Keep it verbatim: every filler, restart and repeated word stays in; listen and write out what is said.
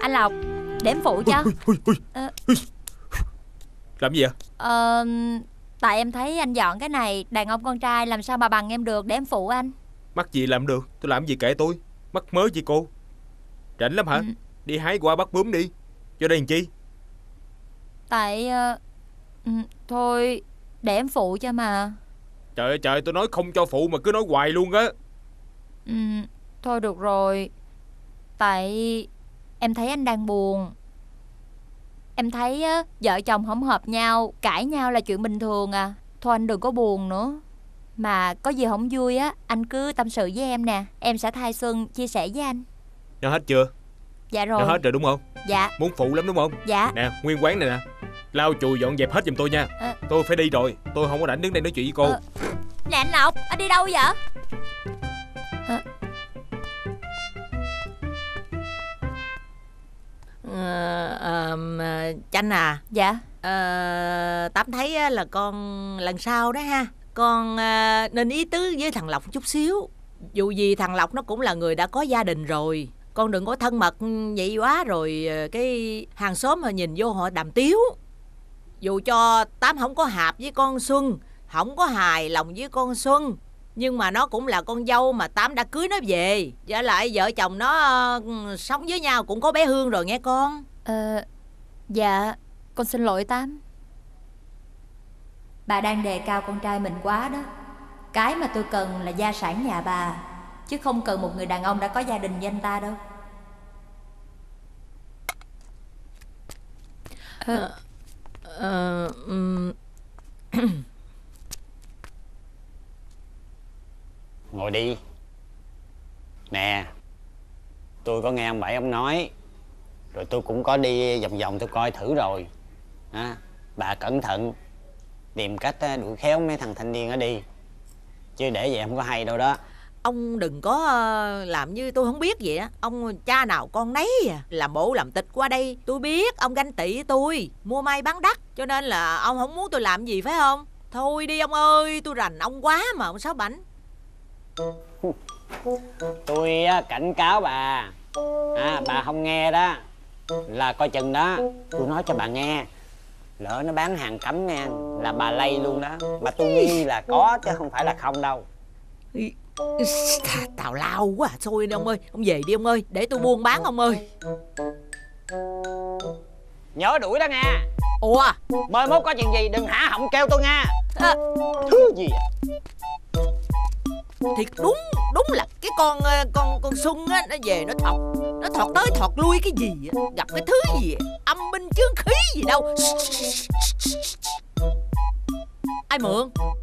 Anh Lộc, để em phụ cho. Ui, ui, ui. Ờ. Làm gì vậy? Ờ, tại em thấy anh dọn cái này, đàn ông con trai làm sao mà bằng em được, để em phụ anh. Mắc gì làm được, tôi làm gì kệ tôi. Mắc mớ gì cô. Rảnh lắm hả? Ừ. Đi hái quả bắt bướm đi. Cho đây làm chi? Tại uh, thôi để em phụ cho mà. Trời ơi trời, tôi nói không cho phụ mà cứ nói hoài luôn á. Ừ, thôi được rồi. Tại em thấy anh đang buồn. Em thấy á, vợ chồng không hợp nhau, cãi nhau là chuyện bình thường à. Thôi anh đừng có buồn nữa. Mà có gì không vui á, anh cứ tâm sự với em nè. Em sẽ thay Xuân chia sẻ với anh. Nó hết chưa? Dạ rồi. Nó hết rồi đúng không? Dạ. Muốn phụ lắm đúng không? Dạ. Nè, nguyên quán này nè, lau chùi dọn dẹp hết giùm tôi nha. à. Tôi phải đi rồi, tôi không có rảnh đứng đây nói chuyện với cô. à. Nè anh Lộc, anh đi đâu vậy? à. Ờ, à, Chanh à. Dạ. Ờ, Tám thấy là con lần sau đó ha, con à, nên ý tứ với thằng Lộc chút xíu. Dù gì thằng Lộc nó cũng là người đã có gia đình rồi. Con đừng có thân mật vậy quá rồi cái hàng xóm họ nhìn vô họ đàm tiếu. Dù cho Tám không có hợp với con Xuân, không có hài lòng với con Xuân, nhưng mà nó cũng là con dâu mà Tám đã cưới nó về. Với lại vợ chồng nó uh, sống với nhau cũng có bé Hương rồi nghe con. Ờ, dạ, con xin lỗi Tám. Bà đang đề cao con trai mình quá đó. Cái mà tôi cần là gia sản nhà bà, chứ không cần một người đàn ông đã có gia đình như anh ta đâu. Ờ, ờ, um... Ngồi đi. Nè, tôi có nghe ông Bảy ông nói, rồi tôi cũng có đi vòng vòng tôi coi thử rồi. à, Bà cẩn thận, tìm cách đuổi khéo mấy thằng thanh niên ở đi, chứ để vậy không có hay đâu đó. Ông đừng có làm như tôi không biết vậy á. Ông cha nào con nấy à. Làm bộ làm tịch qua đây. Tôi biết ông ganh tị tôi mua may bán đắt, cho nên là ông không muốn tôi làm gì phải không? Thôi đi ông ơi, tôi rành ông quá mà ông Sáu Bảnh. Tôi cảnh cáo bà, à, bà không nghe đó là coi chừng đó. Tôi nói cho bà nghe, lỡ nó bán hàng cấm nha là bà lây luôn đó. Mà tôi nghi là có chứ không phải là không đâu. Tào lao quá. Thôi đi ông ơi, ông về đi ông ơi, để tôi buôn bán ông ơi. Nhớ đuổi đó nha. Ủa, mai mốt có chuyện gì đừng hả họng kêu tôi nha. à, Thứ gì à? Thiệt đúng, đúng là cái con con con Xuân á, nó về nó thọt, nó thọt tới thọt lui cái gì á, gặp cái thứ gì á, âm binh chướng khí gì đâu. Ai mượn?